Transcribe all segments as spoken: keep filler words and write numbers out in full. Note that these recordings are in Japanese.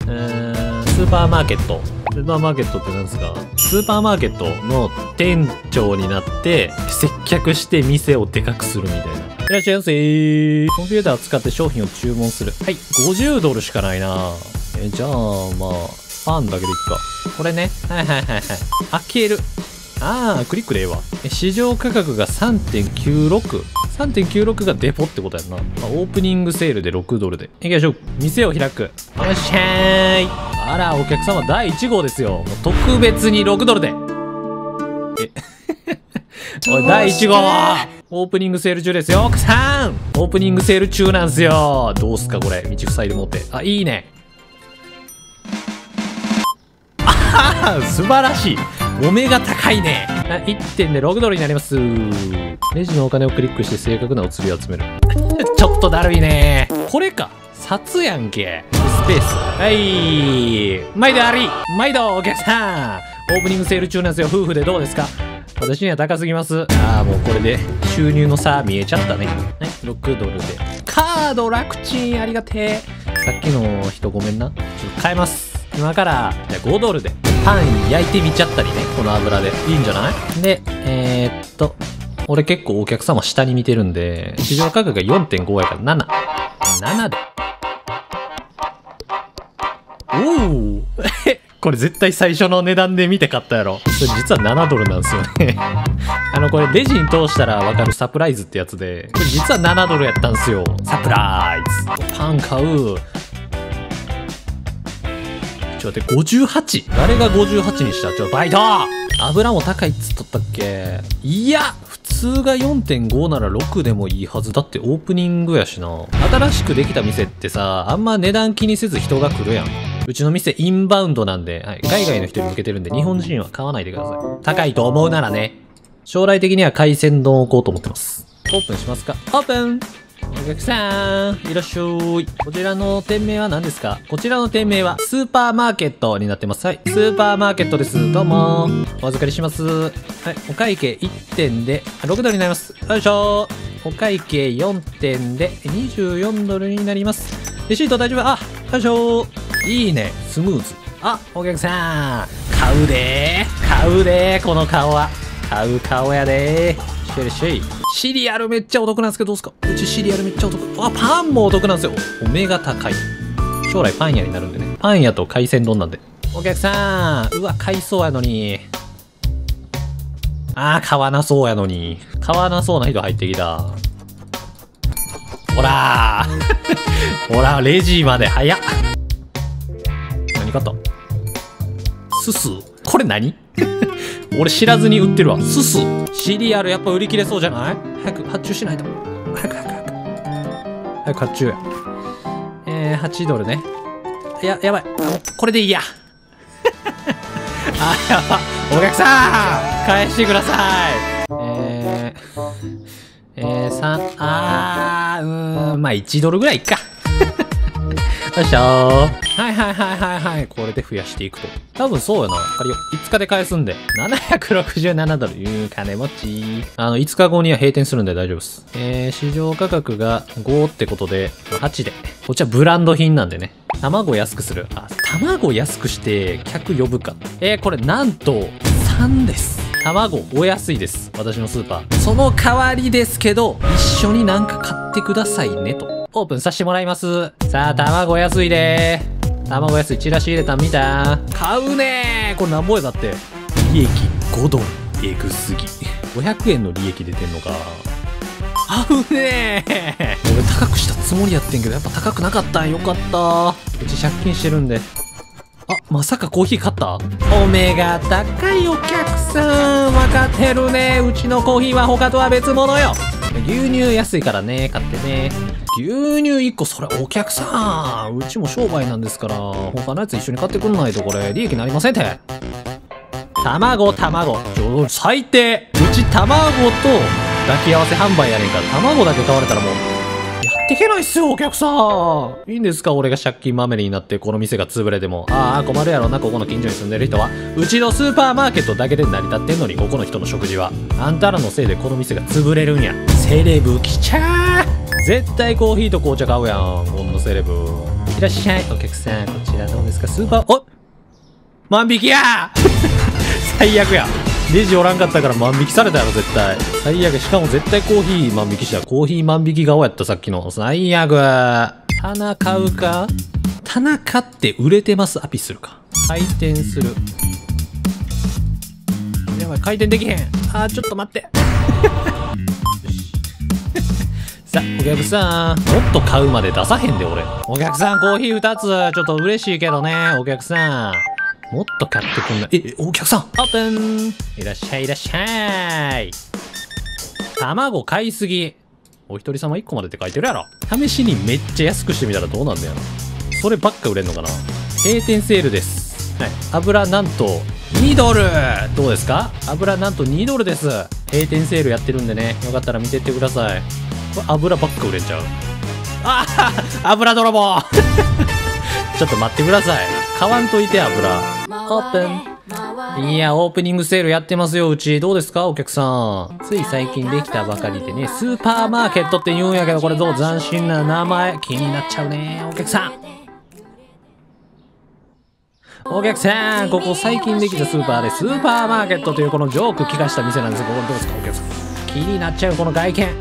ーん、スーパーマーケット。スーパーマーケットって何ですか？スーパーマーケットの店長になって接客して店をでかくするみたいな。いらっしゃいませー。コンピューターを使って商品を注文する。はい、ごじゅうドルしかないな。え、じゃあ、まあ、パンだけでいっか。これね。はいはいはいはい。開ける。あー、クリックでええわ。市場価格が さんてんきゅうろく。さんてんきゅうろく がデポってことやんな。まあ、オープニングセールでろくドルで。行きましょう。店を開く。よっしゃーい。あら、お客様だいいち号ですよ。もう特別にろくドルで。えおい、だいいち号オープニングセール中ですよ。奥さんオープニングセール中なんすよ。どうすかこれ。道塞いでもって。あ、いいね。ああ、素晴らしい。お目が高いね。いってんでろくドルになります。レジのお金をクリックして正確なお釣りを集める。ちょっとだるいね。これか。札やんけ。スペース。はい。毎度あり。毎度お客さん。オープニングセール中なんですよ。夫婦でどうですか？私には高すぎます。ああ、もうこれで収入の差見えちゃったね。はい、ろくドルで。カード楽ちんありがてえ。さっきの人ごめんな。ちょっと変えます。今から、じゃあごドルでパン焼いてみちゃったりね。この油で。いいんじゃない？で、えー、っと、俺結構お客様下に見てるんで、市場価格が よんてんご やからなな。ななで。おおこれ絶対最初の値段で見て買ったやろ。これ実はななドルなんですよねあのこれレジに通したらわかるサプライズってやつで、これ実はななドルやったんですよ。サプライズ。パン買う。ちょっと待って、ごじゅうはち。誰がごじゅうはちにした？ちょ、バイト油も高いっつっとったっけ？いや普通が よんてんご ならろくでもいいはず。だってオープニングやしな。新しくできた店ってさ、あんま値段気にせず人が来るやん。うちの店インバウンドなんで、はい、海外の人に向けてるんで、日本人は買わないでください。高いと思うならね。将来的には海鮮丼を置こうと思ってます。オープンしますか？オープン！お客さん、いらっしゃい。こちらの店名は何ですか？こちらの店名はスーパーマーケットになってます。はい。スーパーマーケットです。どうも。お預かりします。はい。お会計いってんでろくドルになります。よいしょ。お会計よんてんでにじゅうよんドルになります。レシート大丈夫？あ、よいしょ。いいね。スムーズ。あ、お客さん。買うでー。買うでー。この顔は。買う顔やでー。しょいしょい。シリアルめっちゃお得なんですけどどうすか？うちシリアルめっちゃお得。あ、パンもお得なんですよ。お目が高い。将来パン屋になるんでね。パン屋と海鮮丼なんで。お客さん。うわ、買いそうやのに。あー、買わなそうやのに。買わなそうな人入ってきた。ほらー。ほら、レジまで早っ。何買った？すす。これ何俺知らずに売ってるわ。すす。シリアルやっぱ売り切れそうじゃない？早く発注しないと。早く早く早く。早く発注や。えー、はちドルね。や、やばい。これでいいや。あ、やば。お客さん返してください。えー、えー、さん、あー、うーん、まあいちドルぐらいいっか。よいしょー。はいはいはいはいはい。これで増やしていくと。多分そうよな。借りよう。いつかで返すんで。ななひゃくろくじゅうななドル。いう、金持ち。あの、いつかごには閉店するんで大丈夫です。えー、市場価格がごってことで、はちで。こっちはブランド品なんでね。卵安くする。あ、卵安くして客呼ぶか。えー、これなんとさんです。卵お安いです。私のスーパー。その代わりですけど、一緒になんか買ってくださいねと。オープンさせてもらいます。さあ、卵安いでー。卵安い。チラシ入れたん見た？買うねー。これなんぼやだって。利益ごドル。えぐすぎ。ごひゃくえんの利益出てんのか。買うねー。俺高くしたつもりやってんけど、やっぱ高くなかったん。よかった。うち借金してるんで。あ、まさかコーヒー買った？お目が高いお客さん。わかってるね。うちのコーヒーは他とは別物よ。牛乳安いからね、買ってね。牛乳いっこ、それお客さん。うちも商売なんですから、他のやつ一緒に買ってくんないとこれ、利益になりませんて。卵、卵。ちょ、最低。うち卵と抱き合わせ販売やねんから、卵だけ買われたらもう、やっていけないっすよ、お客さん。いいんですか？俺が借金まみれになってこの店が潰れても。ああ、困るやろな、ここの近所に住んでる人は。うちのスーパーマーケットだけで成り立ってんのに、ここの人の食事は。あんたらのせいでこの店が潰れるんや。セレブ来ちゃー。絶対コーヒーと紅茶買うやん、こんなセレブ。 いらっしゃい、お客さん。こちらどうですか？スーパー、お万引きや最悪や。レジおらんかったから万引きされたやろ、絶対。最悪。しかも絶対コーヒー万引きした。コーヒー万引き顔やった、さっきの。最悪。棚買うか？棚買って売れてますアピするか。回転する。やばい、回転できへん。あー、ちょっと待って。さあ、お客さん。もっと買うまで出さへんで、俺。お客さん、コーヒーふたつ。ちょっと嬉しいけどね、お客さん。もっと買ってくんな。え、お客さん、オープン。いらっしゃい、いらっしゃい。卵買いすぎ。お一人様いっこまでって書いてるやろ。試しにめっちゃ安くしてみたらどうなんだよ。そればっか売れんのかな。閉店セールです。はい。油なんとにドル。どうですか？油なんとにドルです。閉店セールやってるんでね。よかったら見てってください。これ油ばっか売れちゃう。ああ油泥棒ちょっと待ってください。買わんといて油。オープン。いや、オープニングセールやってますよ、うち。どうですか、お客さん。つい最近できたばかりでね、スーパーマーケットって言うんやけど、これどう？斬新な名前。気になっちゃうね、お客さん。お客さん、ここ最近できたスーパーで、スーパーマーケットというこのジョーク聞かした店なんですけど、これどうですか、お客さん。気になっちゃう、この外見。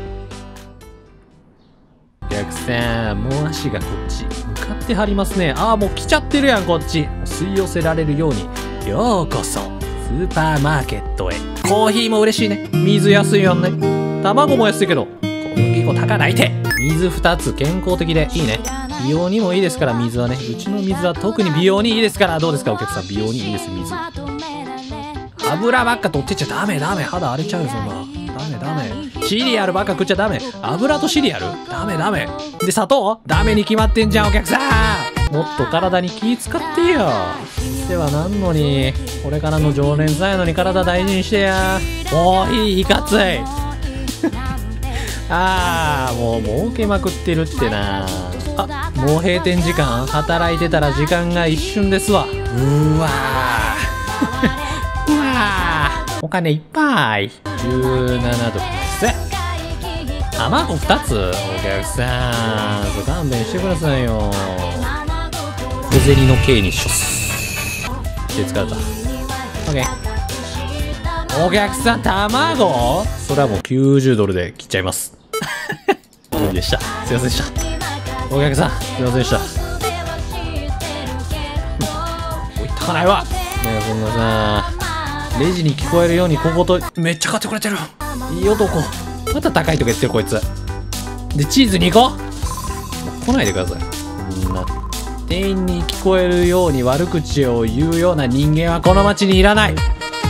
お客さん、もう足がこっち向かってはりますね。ああ、もう来ちゃってるやん、こっち。吸い寄せられるように。ようこそ、スーパーマーケットへ。コーヒーも嬉しいね。水安いよね。卵も安いけど、小麦粉高ないて。水ふたつ健康的でいいね。美容にもいいですから、水はね。うちの水は特に美容にいいですから。どうですか、お客さん。美容にいいです、水。油ばっか取ってっちゃダメ、ダメ。肌荒れちゃうよ、そんな。ダメ、ダメ。シリアルばっか食っちゃダメ。油とシリアルダメ、ダメ。で、砂糖ダメに決まってんじゃん、お客さん。もっと体に気使ってよ。ではなんのに、これからの常連さんやのに体大事にしてや。コーヒーいかつい。ああ、もう儲けまくってるってな。あ、もう閉店時間。働いてたら時間が一瞬ですわ。うーわー。うわー。お金いっぱい。じゅうななドルです。卵ふたつ。お客さん、勘弁してくださいよ。小銭の刑に処す。手疲れた。オッケー。お客さん、卵？それはもうきゅうじゅうドルで切っちゃいます。無理でした。すいませんでした。お客さん、すいませんでした。おい、高ないわ。ねえ、こんなさ、レジに聞こえるようにここと、めっちゃ買ってくれてる。いい男。また高いとか言ってる、こいつ。で、チーズにこ。来ないでください。そんな。店員に聞こえるように悪口を言うような人間はこの街にいらない。